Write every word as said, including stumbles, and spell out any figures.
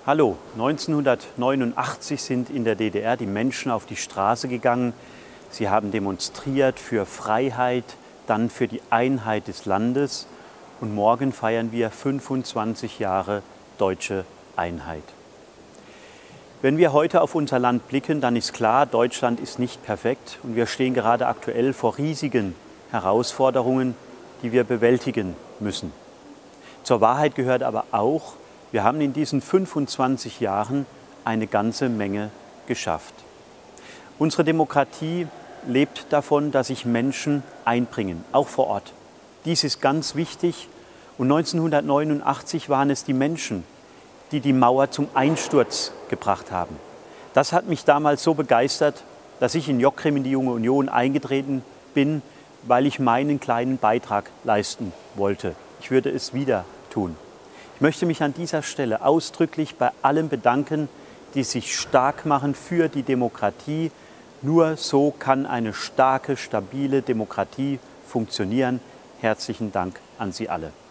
Hallo, neunzehnhundertneunundachtzig sind in der D D R die Menschen auf die Straße gegangen. Sie haben demonstriert für Freiheit, dann für die Einheit des Landes. Und morgen feiern wir fünfundzwanzig Jahre deutsche Einheit. Wenn wir heute auf unser Land blicken, dann ist klar, Deutschland ist nicht perfekt und wir stehen gerade aktuell vor riesigen Herausforderungen, die wir bewältigen müssen. Zur Wahrheit gehört aber auch, wir haben in diesen fünfundzwanzig Jahren eine ganze Menge geschafft. Unsere Demokratie lebt davon, dass sich Menschen einbringen, auch vor Ort. Dies ist ganz wichtig und neunzehnhundertneunundachtzig waren es die Menschen, die die Mauer zum Einsturz gebracht haben. Das hat mich damals so begeistert, dass ich in Jockrim in die Junge Union eingetreten bin, weil ich meinen kleinen Beitrag leisten wollte. Ich würde es wieder tun. Ich möchte mich an dieser Stelle ausdrücklich bei allen bedanken, die sich stark machen für die Demokratie. Nur so kann eine starke, stabile Demokratie funktionieren. Herzlichen Dank an Sie alle.